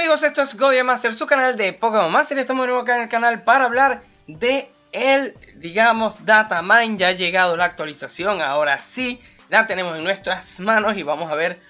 amigos, esto es GoDiaMaster, su canal de Pokémon Master. Estamos de nuevo acá en el canal para hablar de digamos, Datamine. Ya ha llegado la actualización, ahora sí, la tenemos en nuestras manos y vamos a ver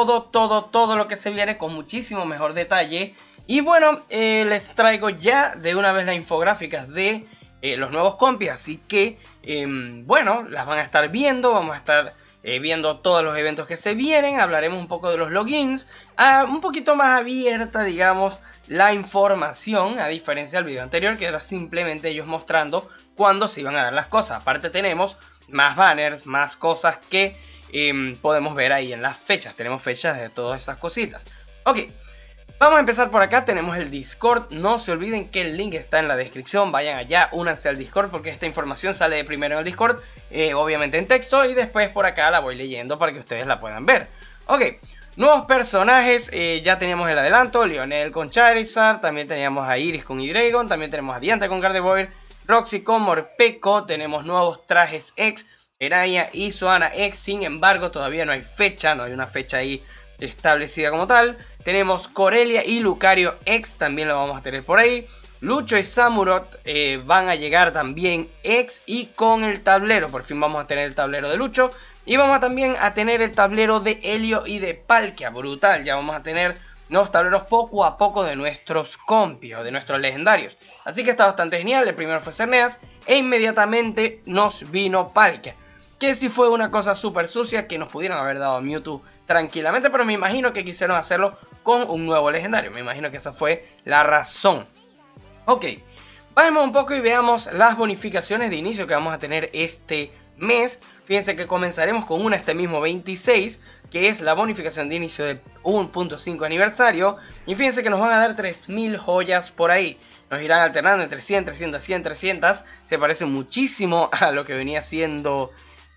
todo lo que se viene con muchísimo mejor detalle. Y bueno, les traigo ya de una vez las infográficas de los nuevos compis, así que, bueno, las van a estar viendo, vamos a estar viendo todos los eventos que se vienen, hablaremos un poco de los logins, un poquito más abierta, digamos, la información, a diferencia del video anterior, que era simplemente ellos mostrando cuándo se iban a dar las cosas. Aparte tenemos más banners, más cosas que podemos ver ahí en las fechas, tenemos fechas de todas esas cositas. Ok. Vamos a empezar por acá, tenemos el Discord, no se olviden que el link está en la descripción, vayan allá, únanse al Discord porque esta información sale de primero en el Discord, obviamente en texto, y después por acá la voy leyendo para que ustedes la puedan ver. Ok, nuevos personajes, ya teníamos el adelanto, Lionel con Charizard, también teníamos a Iris con Hydreigon, también tenemos a Dianta con Gardevoir, Roxy con Morpeko, tenemos nuevos trajes X, Eraya y Zoana X, sin embargo todavía no hay fecha, no hay una fecha ahí establecida como tal. Tenemos Corellia y Lucario X, también lo vamos a tener por ahí. Lucho y Samurott van a llegar también X y con el tablero. Por fin vamos a tener el tablero de Lucho. Y vamos también a tener el tablero de Helio y de Palkia. Brutal, ya vamos a tener nuevos tableros poco a poco de nuestros compios, de nuestros legendarios. Así que está bastante genial. El primero fue Cerneas e inmediatamente nos vino Palkia, que sí fue una cosa súper sucia que nos pudieron haber dado a Mewtwo tranquilamente, pero me imagino que quisieron hacerlo con un nuevo legendario. Me imagino que esa fue la razón. Ok, bajemos un poco y veamos las bonificaciones de inicio que vamos a tener este mes. Fíjense que comenzaremos con una este mismo 26, que es la bonificación de inicio de 1.5 aniversario. Y fíjense que nos van a dar 3000 joyas por ahí. Nos irán alternando entre 100, 300, 100, 300. Se parece muchísimo a lo que venía siendo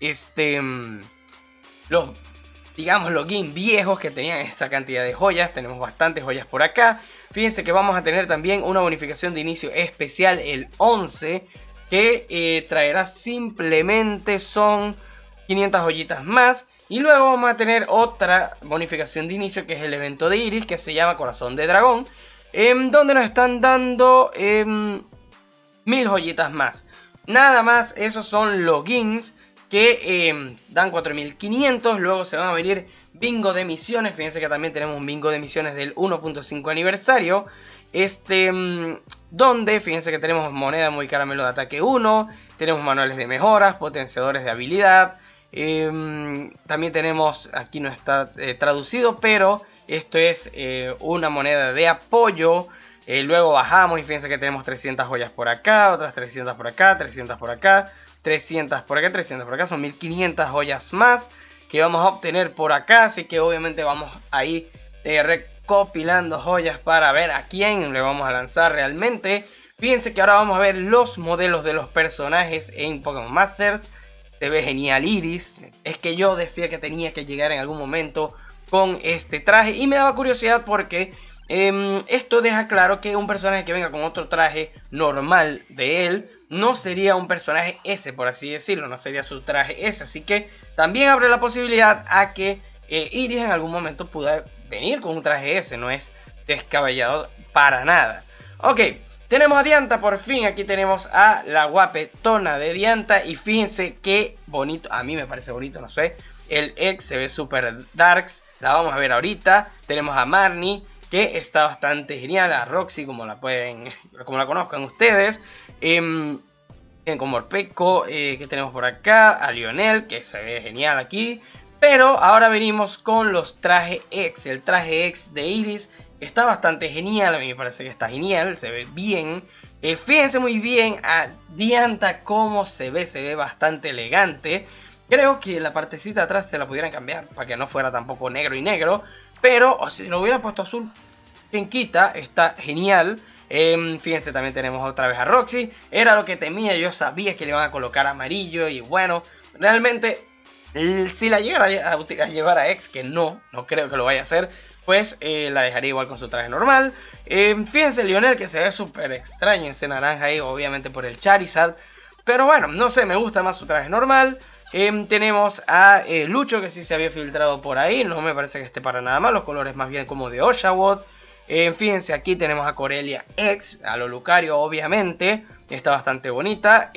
los login viejos que tenían esa cantidad de joyas. Tenemos bastantes joyas por acá. Fíjense que vamos a tener también una bonificación de inicio especial el 11, que traerá simplemente son 500 joyitas más. Y luego vamos a tener otra bonificación de inicio, que es el evento de Iris, que se llama Corazón de Dragón, donde nos están dando 1000 joyitas más. Nada más, esos son logins que dan 4500. Luego se van a venir bingo de misiones. Fíjense que también tenemos un bingo de misiones del 1.5 aniversario. Donde fíjense que tenemos moneda muy caramelo de ataque 1. Tenemos manuales de mejoras, potenciadores de habilidad. También tenemos, aquí no está traducido, pero esto es una moneda de apoyo. Luego bajamos y fíjense que tenemos 300 joyas por acá, otras 300 por acá, 300 por acá, 300 por acá, 300 por acá. Son 1500 joyas más que vamos a obtener por acá. Así que obviamente vamos a ir recopilando joyas para ver a quién le vamos a lanzar realmente. Fíjense que ahora vamos a ver los modelos de los personajes en Pokémon Masters. Se ve genial Iris. Es que yo decía que tenía que llegar en algún momento con este traje. Y me daba curiosidad porque esto deja claro que un personaje que venga con otro traje normal de él no sería un personaje S, por así decirlo, no sería su traje S. Así que también abre la posibilidad a que Iris en algún momento pueda venir con un traje S. No es descabellado para nada. Ok, tenemos a Dianta por fin. Aquí tenemos a la guapetona de Dianta. Y fíjense qué bonito, a mí me parece bonito, no sé. El X se ve súper darks, la vamos a ver ahorita. Tenemos a Marnie, que está bastante genial. A Roxy, como la conozcan ustedes. Con Morpeko, que tenemos por acá. A Lionel, que se ve genial aquí. Pero ahora venimos con los trajes X. El traje X de Iris está bastante genial. A mí me parece que está genial, se ve bien. Fíjense muy bien a Dianta cómo se ve bastante elegante. Creo que la partecita de atrás se la pudieran cambiar para que no fuera tampoco negro y negro. Pero si lo hubieran puesto azul, quien quita, está genial. Fíjense, también tenemos otra vez a Roxy. Era lo que temía, yo sabía que le iban a colocar amarillo. Y bueno, realmente, si la llegara a llevar a X, que no creo que lo vaya a hacer, pues la dejaría igual con su traje normal. Fíjense Lionel, que se ve súper extraño en ese naranja ahí, obviamente por el Charizard. Pero bueno, no sé, me gusta más su traje normal. Tenemos a Lucho, que sí se había filtrado por ahí. No me parece que esté para nada mal. Los colores más bien como de Oshawott. Fíjense, aquí tenemos a Corellia X, a lo Lucario obviamente, está bastante bonita.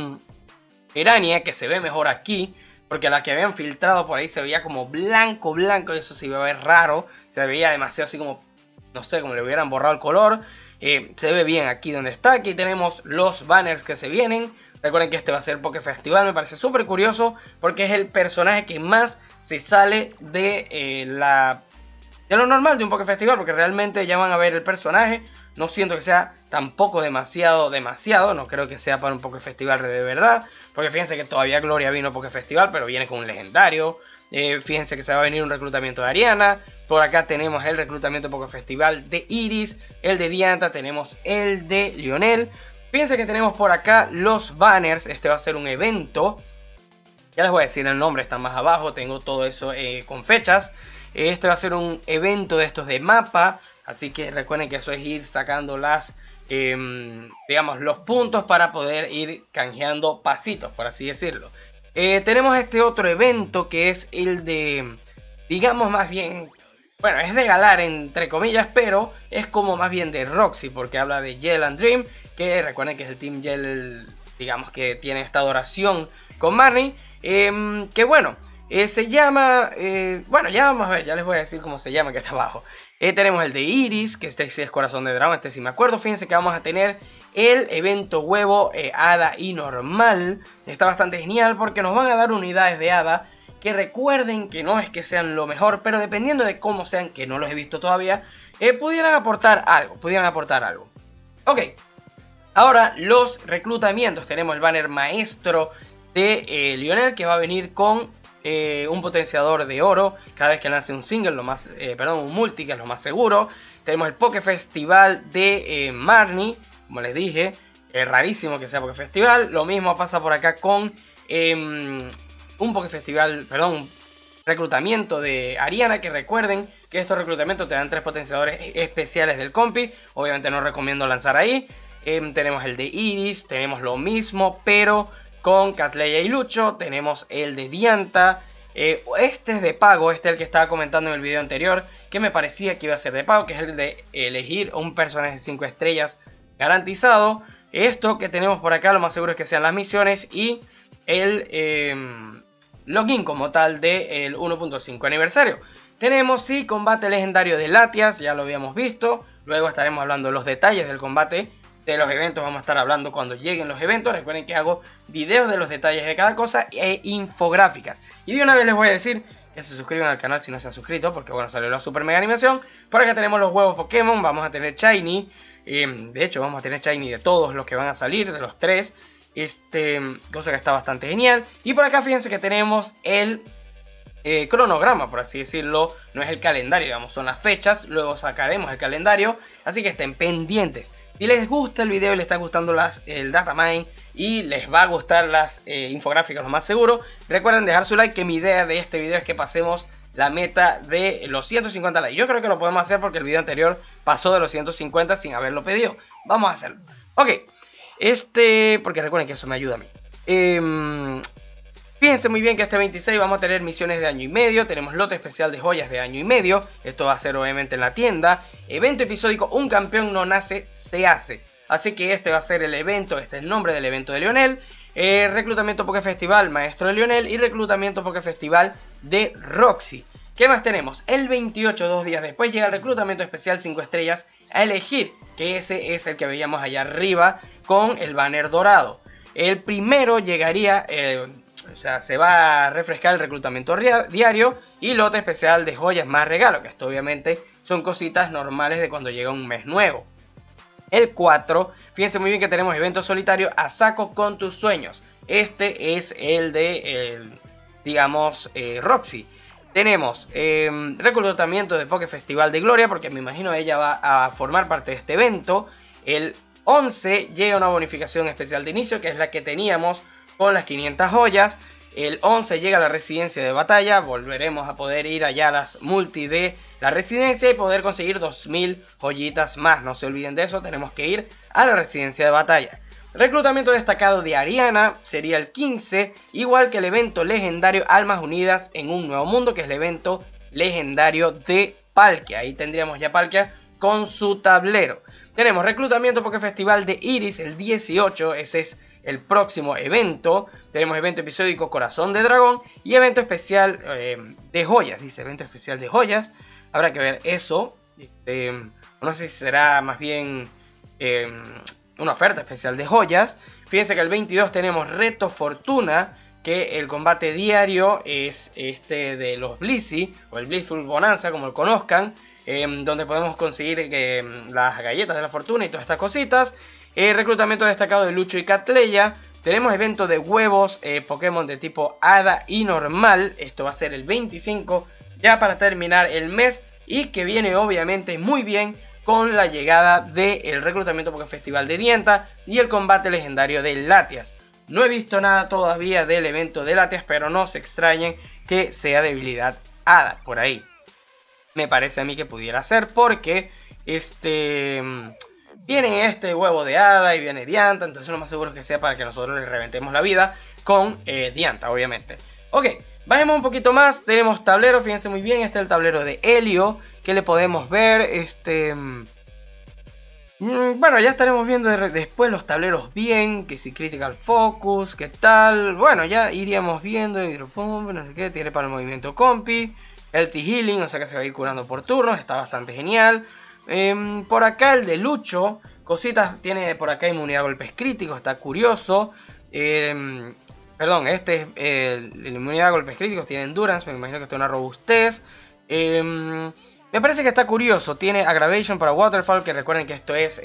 Urania, que se ve mejor aquí, porque la que habían filtrado por ahí se veía como blanco, blanco, y eso se iba a ver raro, se veía demasiado así como, no sé, como le hubieran borrado el color. Se ve bien aquí donde está. Aquí tenemos los banners que se vienen. Recuerden que este va a ser el Poké Festival. Me parece súper curioso porque es el personaje que más se sale de lo normal de un Poké Festival, porque realmente ya van a ver el personaje. No siento que sea tampoco demasiado. No creo que sea para un Poké Festival de verdad, porque fíjense que todavía Gloria vino a Poké Festival, pero viene con un legendario. Fíjense que se va a venir un reclutamiento de Ariana. Por acá tenemos el reclutamiento Poké Festival de Iris, el de Dianta, tenemos el de Lionel. Fíjense que tenemos por acá los banners. Este va a ser un evento. Ya les voy a decir el nombre, está más abajo. Tengo todo eso con fechas. Este va a ser un evento de estos de mapa. Así que recuerden que eso es ir sacando digamos, los puntos para poder ir canjeando pasitos, por así decirlo. Tenemos este otro evento que es el de, digamos, más bien, bueno, es de Galar entre comillas, pero es como más bien de Roxy, porque habla de Yell and Dream, que recuerden que es el Team Yell, digamos, que tiene esta adoración con Marnie, que bueno, se llama, bueno, ya vamos a ver, ya les voy a decir cómo se llama, que está abajo. Tenemos el de Iris, que este sí es Corazón de Dragón, este sí me acuerdo. Fíjense que vamos a tener el evento huevo Hada y normal. Está bastante genial porque nos van a dar unidades de Hada, que recuerden que no es que sean lo mejor, pero dependiendo de cómo sean, que no los he visto todavía, pudieran aportar algo. Ok, ahora los reclutamientos. Tenemos el banner maestro de Lionel, que va a venir con un potenciador de oro cada vez que lance un single, un multi, que es lo más seguro. Tenemos el Poké Festival de Marnie, como les dije, es rarísimo que sea Poké Festival. Lo mismo pasa por acá con un Poké Festival, un reclutamiento de Ariana, que recuerden que estos reclutamientos te dan 3 potenciadores especiales del compi. Obviamente no recomiendo lanzar ahí. Tenemos el de Iris, tenemos lo mismo, pero con Catleya y Lucho. Tenemos el de Dianta. Este es de pago, este es el que estaba comentando en el video anterior, que me parecía que iba a ser de pago, que es el de elegir un personaje de 5 estrellas garantizado. Esto que tenemos por acá, lo más seguro es que sean las misiones y el login como tal del 1.5 aniversario. Tenemos sí combate legendario de Latias, ya lo habíamos visto. Luego estaremos hablando de los detalles del combate. De los eventos vamos a estar hablando cuando lleguen los eventos. Recuerden que hago videos de los detalles de cada cosa e infográficas. Y de una vez les voy a decir que se suscriban al canal si no se han suscrito, porque bueno, salió la super mega animación. Por acá tenemos los huevos Pokémon, vamos a tener Shiny. De hecho vamos a tener Shiny de todos los que van a salir, de los 3. Cosa que está bastante genial. Y por acá fíjense que tenemos el cronograma, por así decirlo. No es el calendario, digamos, son las fechas. Luego sacaremos el calendario, así que estén pendientes. Si les gusta el video y les está gustando el datamine y les va a gustar las infográficas, lo más seguro, recuerden dejar su like, que mi idea de este video es que pasemos la meta de los 150 likes. Yo creo que lo podemos hacer porque el video anterior pasó de los 150 sin haberlo pedido. Vamos a hacerlo. Ok, porque recuerden que eso me ayuda a mí. Fíjense muy bien que este 26 vamos a tener misiones de año y medio. Tenemos lote especial de joyas de año y medio. Esto va a ser obviamente en la tienda. Evento episódico, un campeón no nace, se hace. Así que este va a ser el evento, este es el nombre del evento de Lionel. Reclutamiento Poké Festival, maestro de Lionel. Y reclutamiento Poké Festival de Roxy. ¿Qué más tenemos? El 28, 2 días después, llega el reclutamiento especial 5 estrellas a elegir. Que ese es el que veíamos allá arriba con el banner dorado. El primero llegaría... o sea, se va a refrescar el reclutamiento diario y lote especial de joyas más regalo, que esto obviamente son cositas normales de cuando llega un mes nuevo. El 4, fíjense muy bien que tenemos evento solitario a saco con tus sueños. Este es el de, digamos, Roxy. Tenemos reclutamiento de Poké Festival de Gloria, porque me imagino ella va a formar parte de este evento. El 11 llega una bonificación especial de inicio, que es la que teníamos con las 500 joyas. El 11 llega a la residencia de batalla. Volveremos a poder ir allá a las multi de la residencia y poder conseguir 2000 joyitas más. No se olviden de eso, tenemos que ir a la residencia de batalla. Reclutamiento destacado de Ariana sería el 15. Igual que el evento legendario Almas Unidas en un Nuevo Mundo, que es el evento legendario de Palkia. Ahí tendríamos ya Palkia con su tablero. Tenemos reclutamiento Pokéfestival de Iris el 18, ese es el próximo evento. Tenemos evento episódico Corazón de Dragón y evento especial de joyas, dice evento especial de joyas. Habrá que ver eso, no sé si será más bien una oferta especial de joyas. Fíjense que el 22 tenemos Reto Fortuna, que el combate diario es de los Blissey, o el Blissful Bonanza, como lo conozcan, donde podemos conseguir las galletas de la fortuna y todas estas cositas. Reclutamiento destacado de Lucho y Catleya. Tenemos evento de huevos Pokémon de tipo Hada y normal. Esto va a ser el 25, ya para terminar el mes, y que viene obviamente muy bien con la llegada del reclutamiento Pokéfestival de Dienta y el combate legendario de Latias. No he visto nada todavía del evento de Latias, pero no se extrañen que sea debilidad Hada por ahí. Me parece a mí que pudiera ser porque viene este huevo de Hada y viene Dianta, entonces lo más seguro es que sea para que nosotros le reventemos la vida con Dianta, obviamente. Ok, bajemos un poquito más, tenemos tablero, fíjense muy bien, este es el tablero de Helio, que le podemos ver, bueno, ya estaremos viendo después los tableros bien, que si Critical Focus, qué tal, bueno, ya iríamos viendo, Hidropump, no sé qué, tiene para el movimiento Compi, Healthy Healing, o sea que se va a ir curando por turnos, está bastante genial. Por acá el de Lucho, cositas, tiene por acá inmunidad a golpes críticos, está curioso. Perdón, este es la inmunidad a golpes críticos, tiene Endurance, me imagino que esto es una robustez. Me parece que está curioso, tiene Aggravation para Waterfall, que recuerden que esto es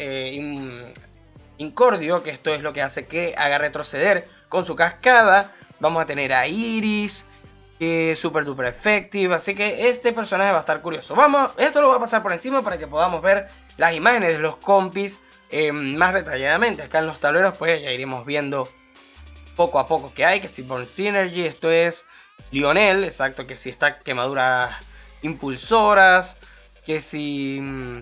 Incordio, que esto es lo que hace que haga retroceder con su cascada. Vamos a tener a Iris, super duper effective, así que este personaje va a estar curioso. Esto lo voy a pasar por encima para que podamos ver las imágenes de los compis más detalladamente. Acá en los tableros pues ya iremos viendo poco a poco que hay, que si Born Synergy, esto es Lionel, exacto, que si está quemaduras impulsoras, que si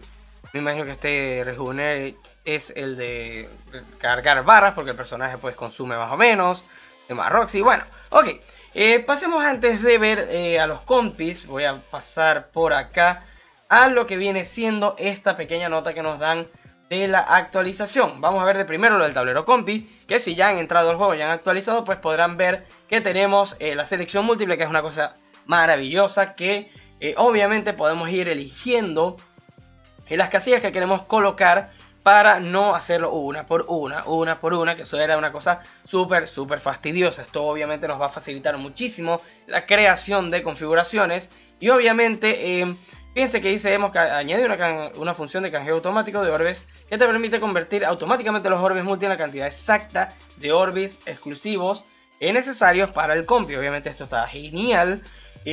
me imagino que este Rejuvener es el de cargar barras, porque el personaje pues consume más o menos, más Roxy, bueno, ok. Pasemos antes de ver a los compis, voy a pasar por acá a lo que viene siendo esta pequeña nota que nos dan de la actualización. Vamos a ver de primero lo del tablero compi, que si ya han entrado al juego y han actualizado, pues podrán ver que tenemos la selección múltiple, que es una cosa maravillosa, que obviamente podemos ir eligiendo en las casillas que queremos colocar para no hacerlo una por una, que eso era una cosa súper fastidiosa. Esto obviamente nos va a facilitar muchísimo la creación de configuraciones. Y obviamente, fíjense que dice hemos añadido una función de canjeo automático de orbes que te permite convertir automáticamente los orbes multi en la cantidad exacta de orbes exclusivos necesarios para el compi. Obviamente esto está genial.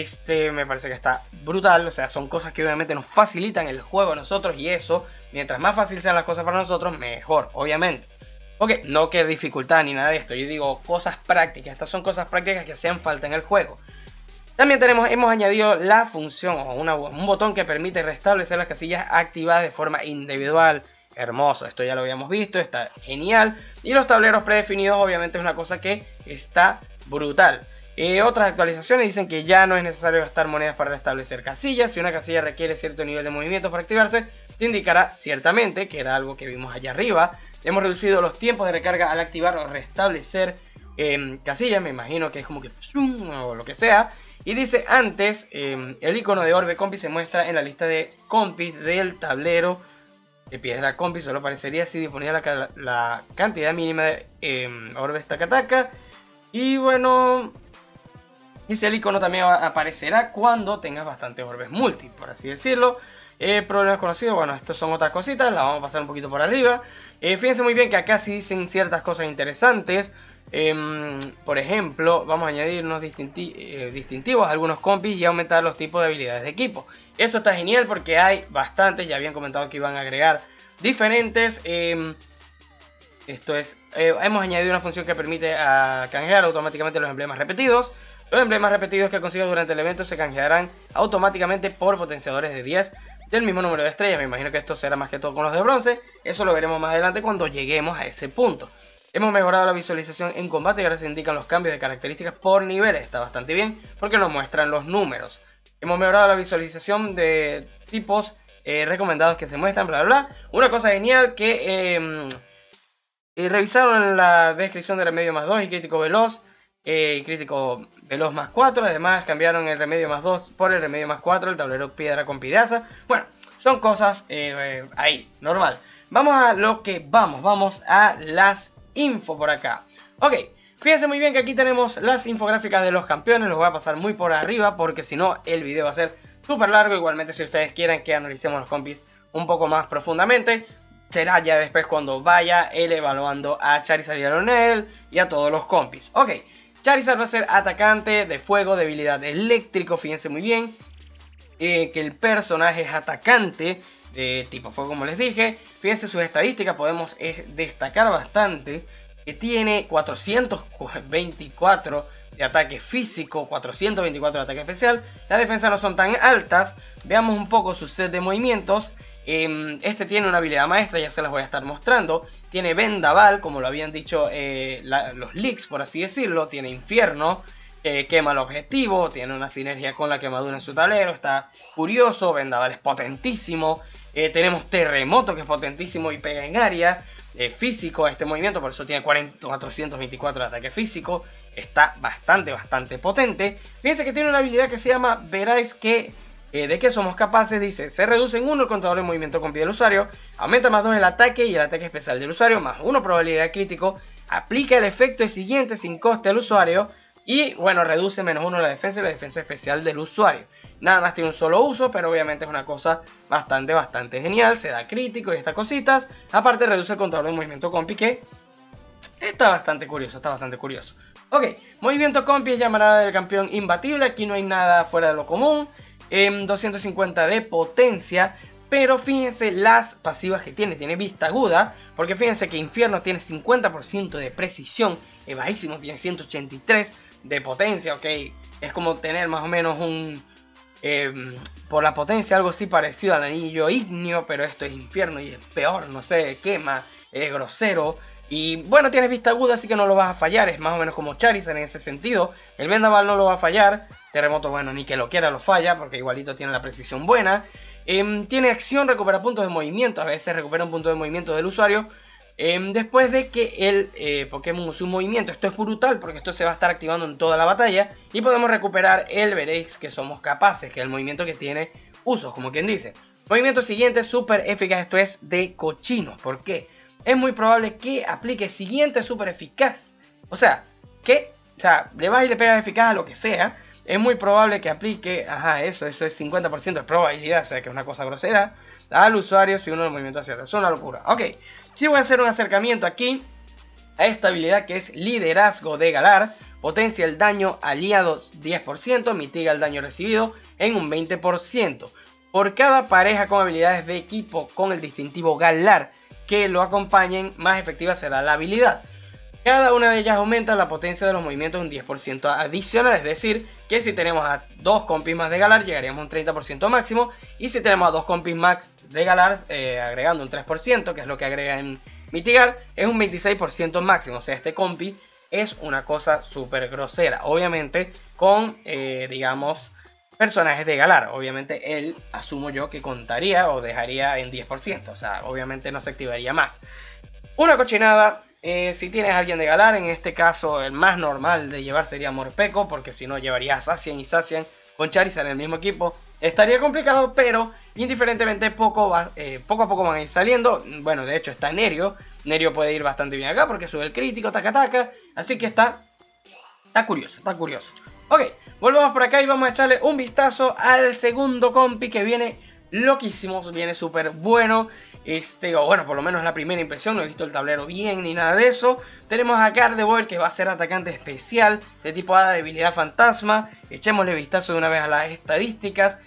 Me parece que está brutal, o sea, son cosas que obviamente nos facilitan el juego a nosotros, y eso, mientras más fácil sean las cosas para nosotros, mejor, obviamente. Ok, no que dificultad ni nada de esto, yo digo cosas prácticas, estas son cosas prácticas que hacen falta en el juego. También hemos añadido la función o un botón que permite restablecer las casillas activadas de forma individual. Hermoso, esto ya lo habíamos visto, está genial. Y los tableros predefinidos obviamente es una cosa que está brutal. Otras actualizaciones dicen que ya no es necesario gastar monedas para restablecer casillas. Si una casilla requiere cierto nivel de movimiento para activarse, se indicará ciertamente, que era algo que vimos allá arriba. Hemos reducido los tiempos de recarga al activar o restablecer casillas, me imagino que es como que o lo que sea. Y dice antes, el icono de orbe compi se muestra en la lista de compis del tablero de piedra compi. Solo aparecería si disponía la cantidad mínima de orbes taca. Y bueno, dice el icono también aparecerá cuando tengas bastantes orbes multi, por así decirlo. Problemas conocidos, bueno, estos son otras cositas, las vamos a pasar un poquito por arriba. Fíjense muy bien que acá sí dicen ciertas cosas interesantes. Por ejemplo, vamos a añadir unos distintivos a algunos compis y aumentar los tipos de habilidades de equipo. Esto está genial porque hay bastantes, ya habían comentado que iban a agregar diferentes. Hemos añadido una función que permite canjear automáticamente los emblemas repetidos. Los emblemas repetidos que consigas durante el evento se canjearán automáticamente por potenciadores de 10 del mismo número de estrellas. Me imagino que esto será más que todo con los de bronce. Eso lo veremos más adelante cuando lleguemos a ese punto. Hemos mejorado la visualización en combate y ahora se indican los cambios de características por niveles. Está bastante bien porque nos muestran los números. Hemos mejorado la visualización de tipos recomendados que se muestran, bla bla bla. Una cosa genial que revisaron en la descripción de Remedio más 2 y Crítico Veloz. Crítico Veloz más 4, además cambiaron el Remedio más 2 por el Remedio más 4, el tablero piedra con pidaza. Bueno, son cosas ahí, normal. Vamos a lo que vamos a las info por acá. Ok, fíjense muy bien que aquí tenemos las infográficas de los campeones, los voy a pasar muy por arriba porque si no el video va a ser súper largo. Igualmente si ustedes quieren que analicemos los compis un poco más profundamente, será ya después cuando vaya él evaluando a Charizard y a Lionel y a todos los compis. Ok. Charizard va a ser atacante de fuego, debilidad eléctrico, fíjense muy bien que el personaje es atacante de tipo fuego como les dije. Fíjense sus estadísticas, podemos destacar bastante que tiene 424 de ataque físico, 424 de ataque especial. Las defensas no son tan altas, veamos un poco su set de movimientos. Este tiene una habilidad maestra, ya se las voy a estar mostrando. Tiene Vendaval, como lo habían dicho los leaks, por así decirlo. Tiene Infierno, quema el objetivo. Tiene una sinergia con la quemadura en su tablero. Está curioso, Vendaval es potentísimo. Tenemos Terremoto, que es potentísimo y pega en área. Físico este movimiento, por eso tiene 424 de ataque físico. Está bastante potente. Fíjense que tiene una habilidad que se llama Veráis que... ¿de qué somos capaces? Dice, se reduce en 1 el contador de movimiento con pie del usuario, aumenta más 2 el ataque y el ataque especial del usuario, más 1 probabilidad de crítico, aplica el efecto siguiente sin coste al usuario y, bueno, reduce menos 1 la defensa y la defensa especial del usuario. Nada más tiene un solo uso, pero obviamente es una cosa bastante genial, se da crítico y estas cositas. Aparte reduce el contador de movimiento compi, que está bastante curioso, Ok, movimiento compi es llamarada del campeón imbatible, aquí no hay nada fuera de lo común. 250 de potencia, pero fíjense las pasivas que tiene vista aguda, porque fíjense que Infierno tiene 50% de precisión, es bajísimo, tiene 183 de potencia, ok, es como tener más o menos un, por la potencia algo así parecido al anillo ígneo, pero esto es Infierno y es peor, no sé, quema, es grosero. Y bueno, tiene vista aguda, así que no lo vas a fallar, es más o menos como Charizard en ese sentido. El Vendaval no lo va a fallar. Terremoto, bueno, ni que lo quiera lo falla, porque igualito tiene la precisión buena. Tiene acción, recupera puntos de movimiento, a veces recupera un punto de movimiento del usuario. Después de que el Pokémon use un movimiento, esto es brutal, porque esto se va a estar activando en toda la batalla. Y podemos recuperar el Veréis que somos capaces, que es el movimiento que tiene usos, como quien dice. Movimiento siguiente, súper eficaz, esto es de cochinos. ¿Por qué? Es muy probable que aplique siguiente súper eficaz. O sea, le vas y le pegas eficaz a lo que sea. Es muy probable que aplique, eso es 50% de probabilidad, o sea que es una cosa grosera, al usuario si uno de los movimientos acierta. Es una locura. Ok, sí voy a hacer un acercamiento aquí a esta habilidad que es Liderazgo de Galar. Potencia el daño aliado 10%, mitiga el daño recibido en un 20%. Por cada pareja con habilidades de equipo con el distintivo Galar que lo acompañen, más efectiva será la habilidad. Cada una de ellas aumenta la potencia de los movimientos un 10% adicional, es decir, que si tenemos a 2 compis más de Galar llegaríamos a un 30% máximo, y si tenemos a 2 compis más de Galar agregando un 3%, que es lo que agrega en mitigar, es un 26% máximo. O sea, este compi es una cosa súper grosera, obviamente con, digamos, personajes de Galar. Obviamente él, asumo yo, que contaría o dejaría en 10%, o sea, obviamente no se activaría más. Una cochinada. Si tienes a alguien de Galar, en este caso el más normal de llevar sería Morpeko, porque si no llevaría a Zacian y Zacian con Charizard en el mismo equipo. Estaría complicado, pero indiferentemente poco a poco van a ir saliendo. Bueno, de hecho está Nerio. Nerio puede ir bastante bien acá porque sube el crítico, taca. Así que está curioso. Ok, volvamos por acá y vamos a echarle un vistazo al segundo compi que viene loquísimo, viene súper bueno. O bueno, por lo menos la primera impresión, no he visto el tablero bien ni nada de eso. Tenemos a Gardevoir, que va a ser atacante especial, de tipo hada, debilidad fantasma. Echémosle vistazo de una vez a las estadísticas.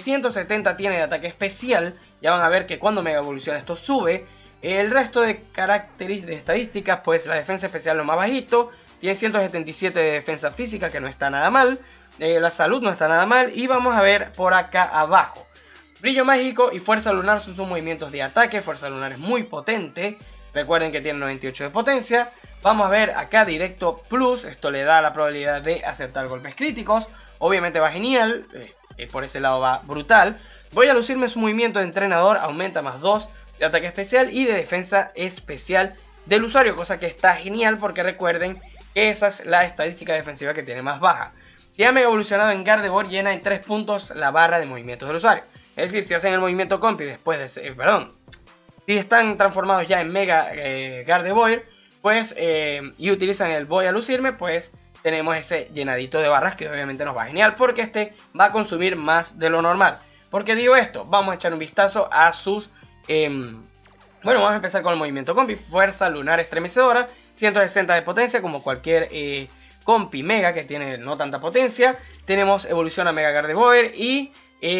370 tiene de ataque especial, ya van a ver que cuando mega evoluciona esto sube. El resto de características de estadísticas, pues la defensa especial lo más bajito. Tiene 177 de defensa física, que no está nada mal. La salud no está nada mal. Y vamos a ver por acá abajo. Brillo mágico y fuerza lunar son sus movimientos de ataque. Fuerza lunar es muy potente. Recuerden que tiene 98 de potencia. Vamos a ver acá directo plus. Esto le da la probabilidad de acertar golpes críticos. Obviamente va genial. Por ese lado va brutal. Voy a lucirme su movimiento de entrenador, aumenta más 2 de ataque especial y de defensa especial del usuario, cosa que está genial porque recuerden que esa es la estadística defensiva que tiene más baja. Si ha mega evolucionado en Gardevoir, llena en 3 puntos la barra de movimientos del usuario. Es decir, si hacen el movimiento compi después de... si están transformados ya en Mega Gardevoir, pues, y utilizan el voy a lucirme, pues tenemos ese llenadito de barras que obviamente nos va genial porque este va a consumir más de lo normal. ¿Por qué digo esto? Vamos a echar un vistazo a sus... bueno, vamos a empezar con el movimiento compi. Fuerza lunar estremecedora, 160 de potencia como cualquier compi mega que tiene no tanta potencia. Tenemos evolución a Mega Gardevoir y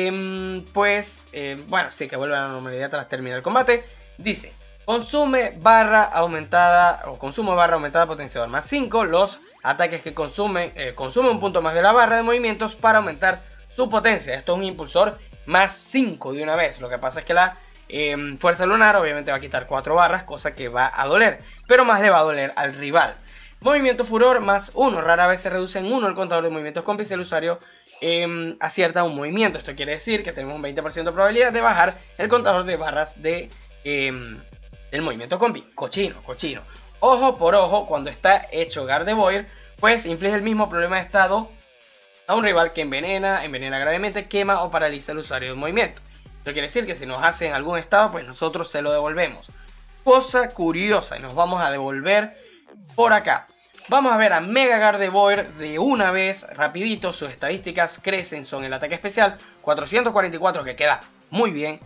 bueno, sí que vuelve a la normalidad tras terminar el combate. Dice, consume barra aumentada o consumo barra aumentada potenciador más 5. Los ataques que consume un punto más de la barra de movimientos para aumentar su potencia. Esto es un impulsor más 5 de una vez. Lo que pasa es que la fuerza lunar obviamente va a quitar 4 barras, cosa que va a doler, pero más le va a doler al rival. Movimiento furor más 1. Rara vez se reduce en 1 el contador de movimientos compi si el usuario acierta un movimiento. Esto quiere decir que tenemos un 20% de probabilidad de bajar el contador de barras de del movimiento compi. Cochino. Ojo por ojo, cuando está hecho Gardevoir, pues inflige el mismo problema de estado a un rival que envenena gravemente, quema o paraliza al usuario del movimiento. Esto quiere decir que si nos hacen algún estado, pues nosotros se lo devolvemos. Cosa curiosa, y nos vamos a devolver por acá. Vamos a ver a Mega Gardevoir de una vez, rapidito. Sus estadísticas crecen, son el ataque especial 444, que queda muy bien,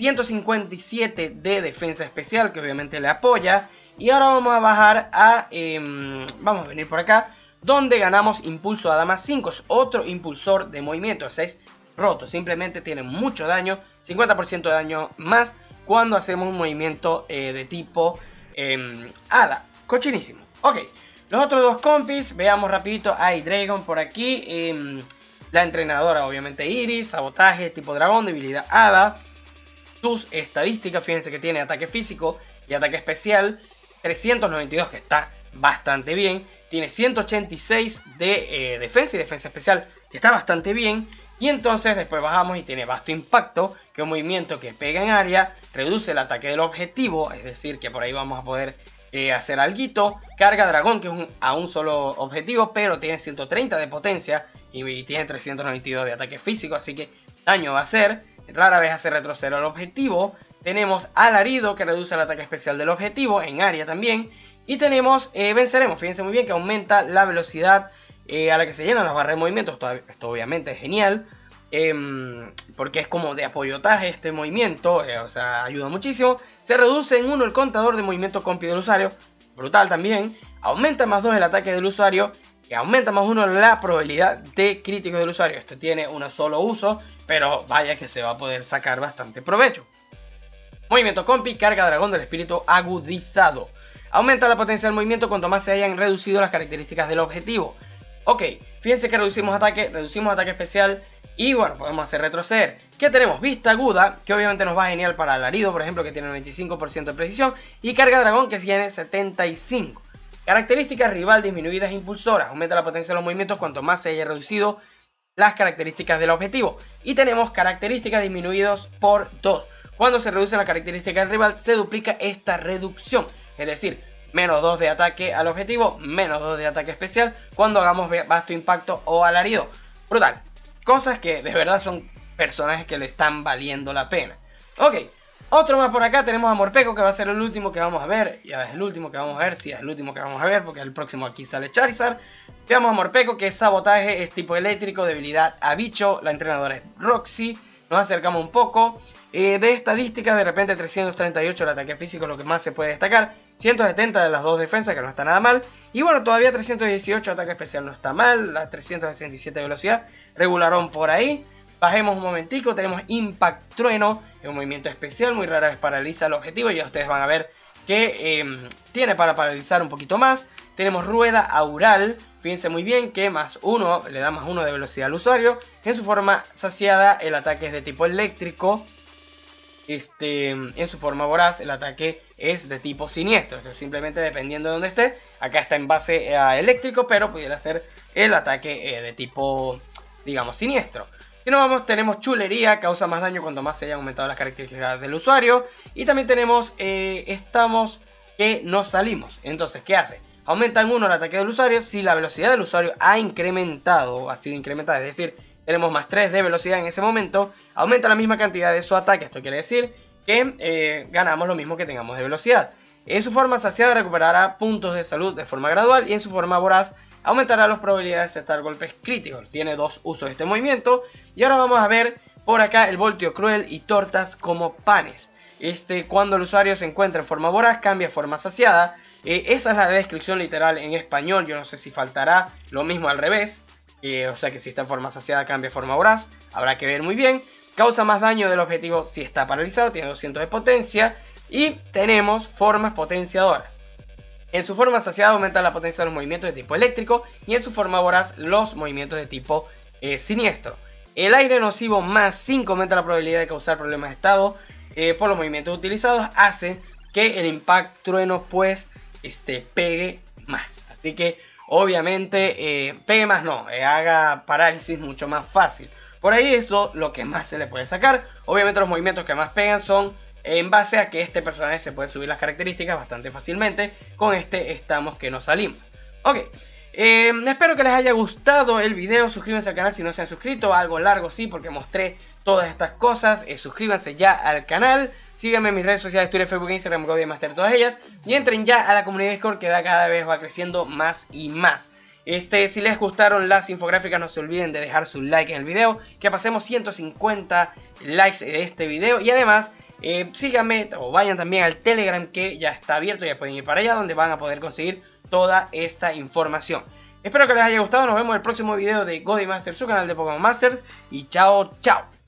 157 de defensa especial, que obviamente le apoya. Y ahora vamos a bajar a... vamos a venir por acá, donde ganamos impulso a Dama 5. Es otro impulsor de movimiento, o sea, es roto. Simplemente tiene mucho daño, 50% de daño más cuando hacemos un movimiento de tipo Hada. Cochinísimo. Ok, los otros dos compis, veamos rapidito. Hay Dragon por aquí, la entrenadora obviamente Iris, sabotaje, tipo dragón, debilidad Hada. Sus estadísticas, fíjense que tiene ataque físico y ataque especial 392, que está bastante bien. Tiene 186 de defensa y defensa especial, que está bastante bien. Y entonces después bajamos y tiene vasto impacto, que es un movimiento que pega en área, reduce el ataque del objetivo, es decir, que por ahí vamos a poder hacer alguito. Carga dragón, que es a un solo objetivo, pero tiene 130 de potencia y tiene 392 de ataque físico, así que daño va a hacer. Rara vez hace retroceder al objetivo. Tenemos alarido, que reduce el ataque especial del objetivo, en área también. Y tenemos venceremos, fíjense muy bien que aumenta la velocidad a la que se llenan las barras de movimiento. Esto obviamente es genial, porque es como de apoyotaje este movimiento, o sea, ayuda muchísimo. Se reduce en 1 el contador de movimiento compi del usuario, brutal también. Aumenta más 2 el ataque del usuario, que aumenta más 1 la probabilidad de críticos del usuario. Esto tiene un solo uso, pero vaya que se va a poder sacar bastante provecho. Movimiento compi, carga dragón del espíritu agudizado. Aumenta la potencia del movimiento cuanto más se hayan reducido las características del objetivo. Ok, fíjense que reducimos ataque especial y bueno, podemos hacer retroceder. ¿Qué tenemos? Vista aguda, que obviamente nos va genial para alarido, por ejemplo, que tiene 95% de precisión. Y carga dragón, que tiene 75%. Características rival disminuidas e impulsoras. Aumenta la potencia de los movimientos cuanto más se haya reducido las características del objetivo. Y tenemos características disminuidas por 2. Cuando se reducen las características del rival, se duplica esta reducción. Es decir, menos 2 de ataque al objetivo, menos 2 de ataque especial cuando hagamos vasto impacto o alarido. Brutal. Cosas que de verdad son personajes que le están valiendo la pena. Ok, otro más por acá. Tenemos a Morpeko, que va a ser el último que vamos a ver. Ya es el último que vamos a ver. Sí, es el último que vamos a ver, porque el próximo aquí sale Charizard. Veamos a Morpeko, que es sabotaje, es tipo eléctrico, debilidad a bicho. La entrenadora es Roxy. Nos acercamos un poco. De estadísticas, de repente 338 el ataque físico, lo que más se puede destacar. 170 de las dos defensas, que no está nada mal. Y bueno, todavía 318 ataque especial no está mal. La 367 de velocidad, regularón por ahí. Bajemos un momentico, tenemos Impact Trueno, es un movimiento especial, muy rara vez paraliza el objetivo. Y ya ustedes van a ver que tiene para paralizar un poquito más. Tenemos Rueda Aural, fíjense muy bien que más 1, le da más 1 de velocidad al usuario. En su forma saciada, el ataque es de tipo eléctrico. En su forma voraz, el ataque es de tipo siniestro. Esto simplemente dependiendo de donde esté. Acá está en base a eléctrico, pero pudiera ser el ataque de tipo, digamos, siniestro. Si nos vamos, tenemos chulería, causa más daño cuanto más se hayan aumentado las características del usuario. Y también tenemos estamos que nos salimos. Entonces, ¿qué hace? Aumentan 1 el ataque del usuario si la velocidad del usuario ha incrementado, ha sido incrementada, es decir, tenemos más 3 de velocidad en ese momento, aumenta la misma cantidad de su ataque. Esto quiere decir que ganamos lo mismo que tengamos de velocidad. En su forma saciada recuperará puntos de salud de forma gradual y en su forma voraz aumentará las probabilidades de aceptar golpes críticos. Tiene 2 usos este movimiento. Y ahora vamos a ver por acá el voltio cruel y tortas como panes. Cuando el usuario se encuentra en forma voraz, cambia a forma saciada. Esa es la descripción literal en español. Yo no sé si faltará lo mismo al revés. O sea que si está en forma saciada, cambia a forma voraz. Habrá que ver muy bien. Causa más daño del objetivo si está paralizado. Tiene 200 de potencia. Y tenemos formas potenciadoras. En su forma saciada aumenta la potencia de los movimientos de tipo eléctrico. Y en su forma voraz los movimientos de tipo siniestro. El aire nocivo más 5 aumenta la probabilidad de causar problemas de estado por los movimientos utilizados. Hace que el impacto trueno pues pegue más. Así que obviamente pegue más no, haga parálisis mucho más fácil. Por ahí es lo que más se le puede sacar. Obviamente los movimientos que más pegan son en base a que este personaje se puede subir las características bastante fácilmente. Con estamos que nos salimos. Ok. Espero que les haya gustado el video. Suscríbanse al canal si no se han suscrito. Algo largo sí, porque mostré todas estas cosas. Suscríbanse ya al canal. Síganme en mis redes sociales, Twitter, Facebook, Instagram, GoDMaster, todas ellas. Y entren ya a la comunidad de Discord, que cada vez va creciendo más y más. Si les gustaron las infográficas, no se olviden de dejar su like en el video, que pasemos 150 likes de este video. Y además síganme o vayan también al Telegram, que ya está abierto. Ya pueden ir para allá, donde van a poder conseguir toda esta información. Espero que les haya gustado. Nos vemos en el próximo video de GoDMaster, su canal de Pokémon Masters. Y chao, chao.